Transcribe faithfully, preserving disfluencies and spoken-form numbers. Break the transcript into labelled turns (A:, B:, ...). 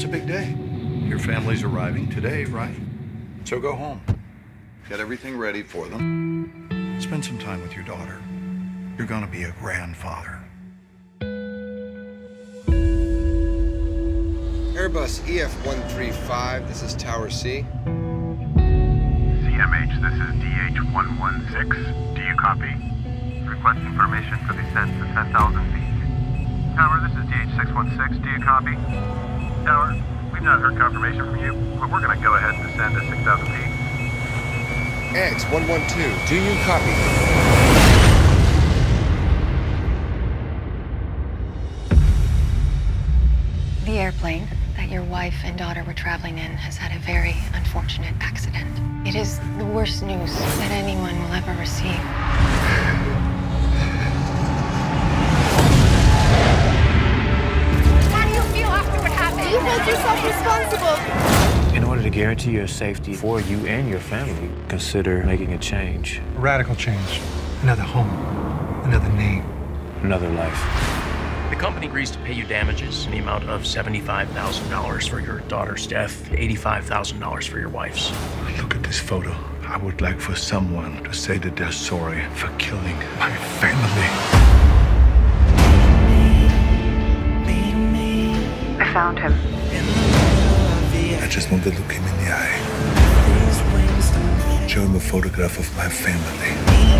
A: It's a big day. Your family's arriving today, right? So go home. Get everything ready for them. Spend some time with your daughter. You're gonna be a grandfather.
B: Airbus E F one three five, this is Tower C.
C: C M H, this is D H one one six. Do you copy? Request information for descent to ten thousand feet. Tower, this is D H six one six. Do you copy? Tower, we've not heard confirmation from you, but we're going to go ahead and descend to six thousand feet.
B: X one one two, do you copy?
D: The airplane that your wife and daughter were traveling in has had a very unfortunate accident. It is the worst news that anyone will ever receive.
E: How do you feel after what happened?
F: You hold yourself responsible.
G: In order to guarantee your safety for you and your family, consider making a change.
H: A radical change. Another home. Another name.
G: Another life.
I: The company agrees to pay you damages in the amount of seventy-five thousand dollars for your daughter's death, eighty-five thousand dollars for your wife's.
A: Look at this photo. I would like for someone to say that they're sorry for killing my family.
E: I found him.
A: I just want to look him in the eye. Show him a photograph of my family.